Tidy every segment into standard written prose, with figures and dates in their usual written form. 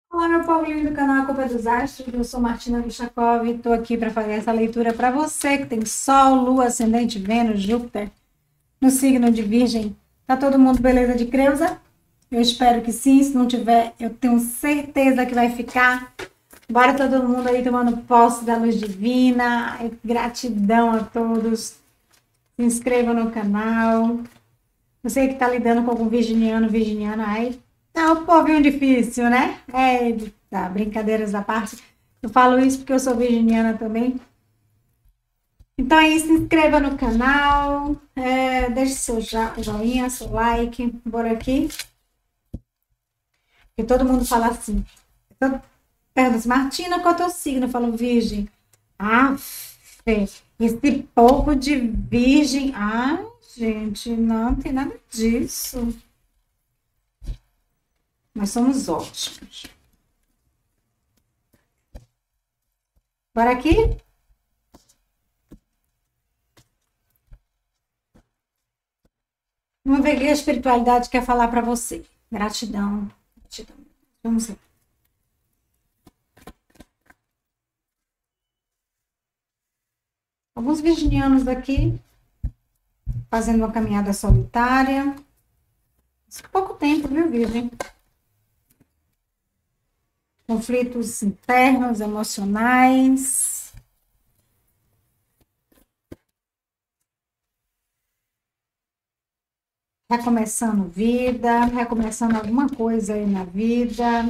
Olá, meu povo lindo do canal A Culpa é dos Astros. Eu sou Martina Vichakov e estou aqui para fazer essa leitura para você que tem Sol, Lua, Ascendente, Vênus, Júpiter no signo de Virgem. Tá todo mundo beleza de Creusa? Eu espero que sim. Se não tiver, eu tenho certeza que vai ficar. Bora todo mundo aí tomando posse da luz divina. Gratidão a todos. Se inscreva no canal. Você que está lidando com algum virginiano, ai, tá um pouquinho difícil, né? Tá, brincadeiras à parte. Eu falo isso porque eu sou virginiana também. Então aí, se inscreva no canal, deixe seu joinha, seu like, bora aqui. E todo mundo fala assim, pergunta assim, Martina, qual é o teu signo? Eu falo, virgem. Ah, esse povo de virgem. Ah, gente, não tem nada disso. Nós somos ótimos. Bora aqui? Vamos ver o que a espiritualidade quer falar para você. Gratidão. Gratidão. Vamos ver. Alguns virginianos aqui fazendo uma caminhada solitária. Pouco tempo, viu, Virgem? Conflitos internos, emocionais. Recomeçando vida, recomeçando alguma coisa aí na vida.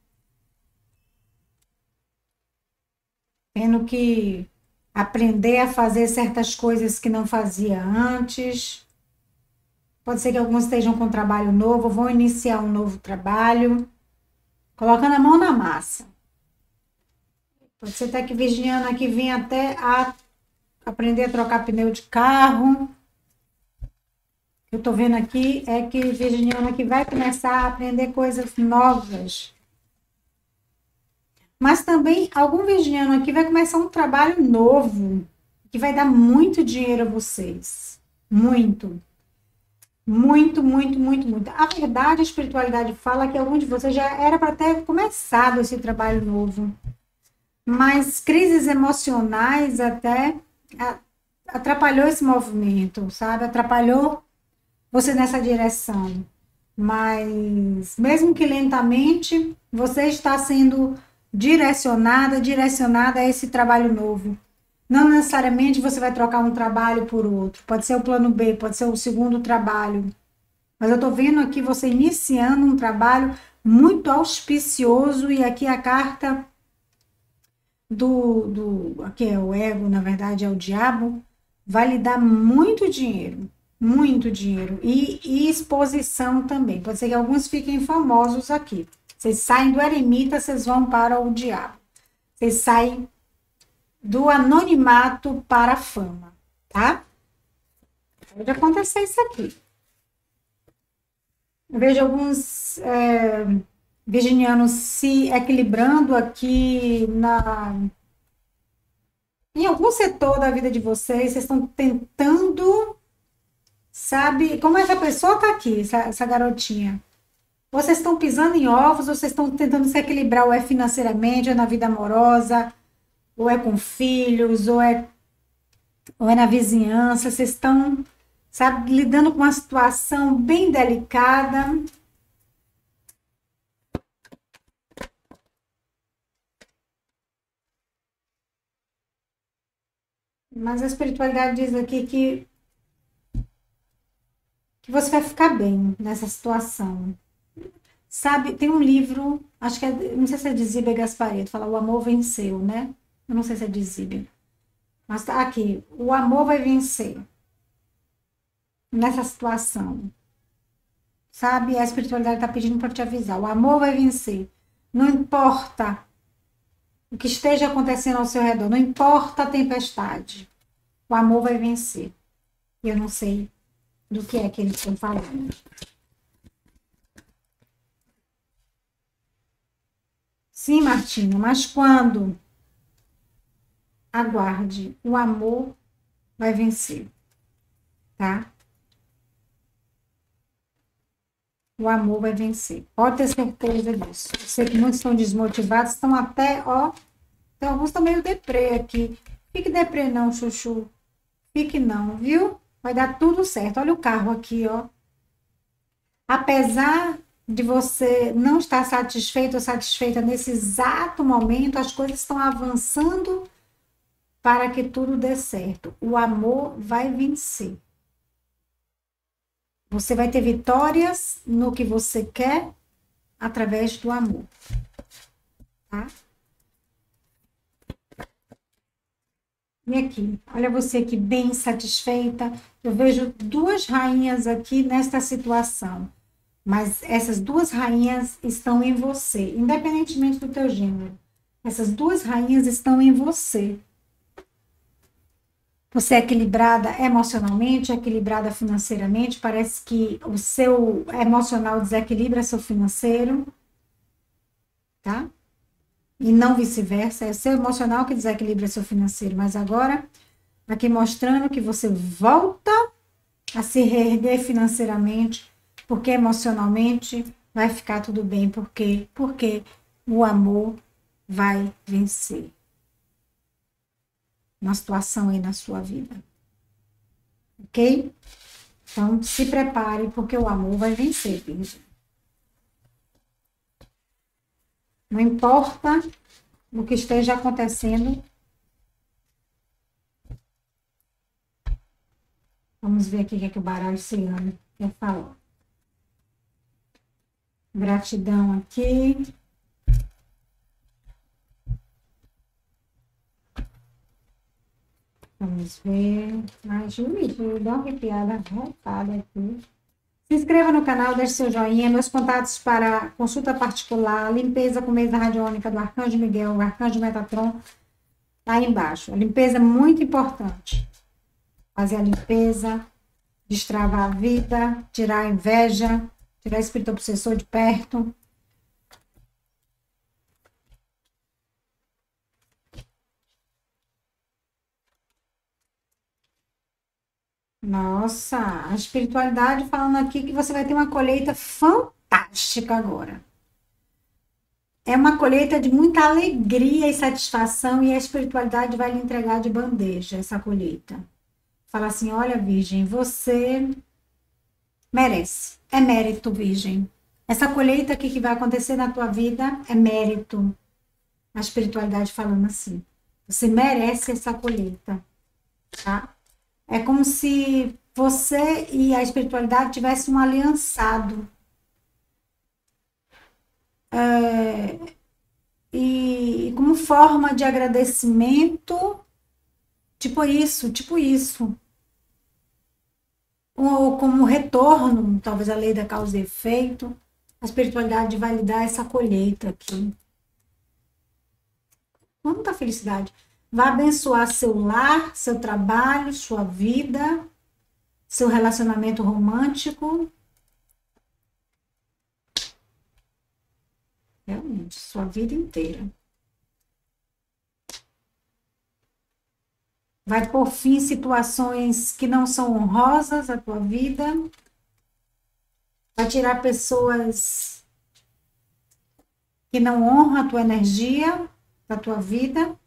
Tendo que aprender a fazer certas coisas que não fazia antes. Pode ser que alguns estejam com trabalho novo, vão iniciar um novo trabalho, colocando a mão na massa. Pode ser até que virginiano aqui venha até a aprender a trocar pneu de carro. O que eu tô vendo aqui é que virginiano aqui vai começar a aprender coisas novas. Mas também algum virginiano aqui vai começar um trabalho novo, que vai dar muito dinheiro a vocês. Muito. Muito, muito, muito, muito. A verdade, a espiritualidade fala que algum de vocês já era para ter começado esse trabalho novo. Mas crises emocionais até atrapalhou esse movimento, sabe? Atrapalhou você nessa direção. Mas mesmo que lentamente, você está sendo direcionada a esse trabalho novo. Não necessariamente você vai trocar um trabalho por outro. Pode ser o plano B, pode ser o segundo trabalho. Mas eu estou vendo aqui você iniciando um trabalho muito auspicioso e aqui a carta aqui é o ego, na verdade é o diabo, vai lhe dar muito dinheiro e exposição também. Pode ser que alguns fiquem famosos aqui. Vocês saem do eremita, vocês vão para o diabo. Vocês saem do anonimato para a fama, tá? Pode acontecer isso aqui. Eu vejo alguns virginianos se equilibrando aqui em algum setor da vida de vocês, vocês estão tentando, sabe, como essa pessoa está aqui, essa garotinha. Vocês estão pisando em ovos, vocês estão tentando se equilibrar, ou é financeiramente, ou é na vida amorosa, ou é com filhos, ou é na vizinhança, vocês estão, sabe, lidando com uma situação bem delicada. Mas a espiritualidade diz aqui que você vai ficar bem nessa situação. Sabe, tem um livro, acho que é, não sei se é de Zíbia Gasparetto, fala O Amor Venceu, né? Eu não sei se é de Zíbia. Mas tá aqui, o amor vai vencer nessa situação. Sabe, a espiritualidade está pedindo para te avisar, o amor vai vencer. Não importa o que esteja acontecendo ao seu redor, não importa a tempestade, o amor vai vencer. E eu não sei do que é que eles estão falando. Sim, Martina, mas quando? Aguarde, o amor vai vencer, tá? o amor vai vencer. Pode ter certeza disso. Eu sei que muitos estão desmotivados, estão até, ó, então alguns estão meio deprê aqui. Fique deprê não, chuchu. Fique não, viu? Vai dar tudo certo. Olha o carro aqui, ó. Apesar de você não estar satisfeito ou satisfeita nesse exato momento, as coisas estão avançando para que tudo dê certo. O amor vai vencer. Você vai ter vitórias no que você quer através do amor. Tá? E aqui, olha você aqui bem satisfeita. Eu vejo duas rainhas aqui nesta situação. Mas essas duas rainhas estão em você, independentemente do teu gênero. Essas duas rainhas estão em você. Você é equilibrada emocionalmente, equilibrada financeiramente. Parece que o seu emocional desequilibra seu financeiro, tá? E não vice-versa. É seu emocional que desequilibra seu financeiro. Mas agora, aqui mostrando que você volta a se reerguer financeiramente, porque emocionalmente vai ficar tudo bem. Por quê? Porque o amor vai vencer uma situação aí na sua vida. Ok? Então, se prepare, porque o amor vai vencer, Virgem. Não importa o que esteja acontecendo. Vamos ver aqui o que é que o baralho Ciano quer falar. Gratidão aqui. Vamos ver. Ai, Júlio, dá uma arrepiada retada aqui. Se inscreva no canal, deixe seu joinha. Meus contatos para consulta particular, limpeza com mesa radiônica do Arcanjo Miguel, o Arcanjo Metatron, tá aí embaixo. A limpeza é muito importante. Fazer a limpeza, destravar a vida, tirar a inveja, tirar o espírito obsessor de perto. Nossa, a espiritualidade falando aqui que você vai ter uma colheita fantástica agora. É uma colheita de muita alegria e satisfação e a espiritualidade vai lhe entregar de bandeja essa colheita. Fala assim, olha, Virgem, você merece. É mérito, Virgem. Essa colheita aqui que vai acontecer na tua vida é mérito. A espiritualidade falando assim. Você merece essa colheita, tá? É como se você e a espiritualidade tivessem um aliançado. E como forma de agradecimento, tipo isso, tipo isso. Ou como retorno, talvez a lei da causa e efeito, a espiritualidade vai lhe dar essa colheita aqui. Muita felicidade. Vai abençoar seu lar, seu trabalho, sua vida, seu relacionamento romântico. Realmente, sua vida inteira. Vai pôr fim em situações que não são honrosas à tua vida. Vai tirar pessoas que não honram a tua energia da tua vida.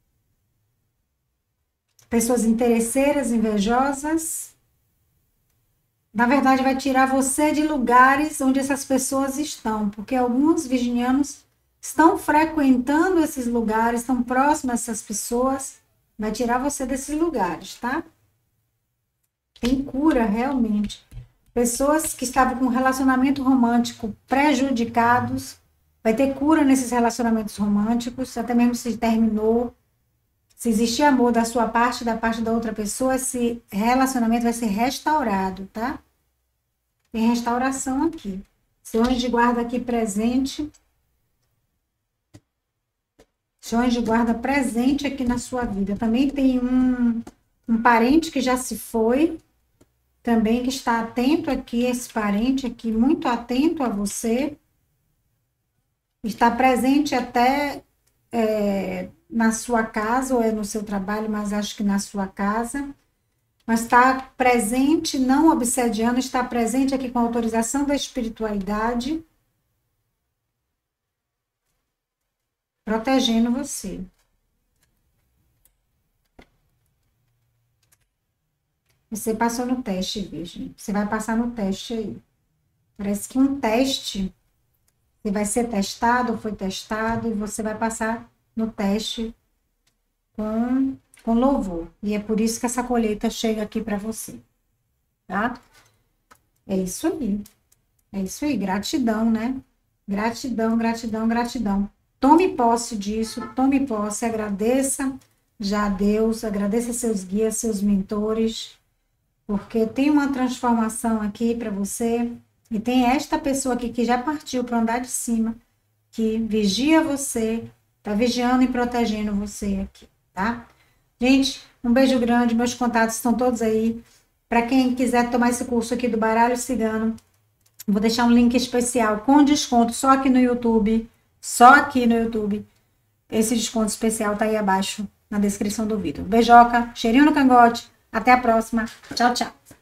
Pessoas interesseiras, invejosas. Na verdade, vai tirar você de lugares onde essas pessoas estão, porque alguns virginianos estão frequentando esses lugares, estão próximos a essas pessoas. Vai tirar você desses lugares, tá? Tem cura, realmente. Pessoas que estavam com relacionamento romântico prejudicados, vai ter cura nesses relacionamentos românticos, até mesmo se terminou. Se existir amor da sua parte, da parte da outra pessoa, esse relacionamento vai ser restaurado, tá? Tem restauração aqui. Seu anjo de guarda aqui presente. Seu anjo de guarda presente aqui na sua vida. Também tem um parente que já se foi, também que está atento aqui, esse parente aqui, muito atento a você. Está presente até na sua casa, ou é no seu trabalho, mas acho que na sua casa. mas está presente, não obsediando, está presente aqui com a autorização da espiritualidade, protegendo você. Você passou no teste, Virgem. Você vai passar no teste aí. Parece que um teste, você vai ser testado, foi testado, e você vai passar no teste com louvor. E é por isso que essa colheita chega aqui para você. Tá? É isso aí. É isso aí. Gratidão, né? Gratidão, gratidão, gratidão. Tome posse disso, tome posse, agradeça já a Deus, agradeça seus guias, seus mentores, porque tem uma transformação aqui para você, e tem esta pessoa aqui que já partiu para andar de cima, que vigia você, tá vigiando e protegendo você aqui, tá? Gente, um beijo grande, meus contatos estão todos aí. Para quem quiser tomar esse curso aqui do Baralho Cigano, vou deixar um link especial com desconto só aqui no YouTube. Só aqui no YouTube. Esse desconto especial tá aí abaixo na descrição do vídeo. Beijoca, cheirinho no cangote. Até a próxima. Tchau, tchau.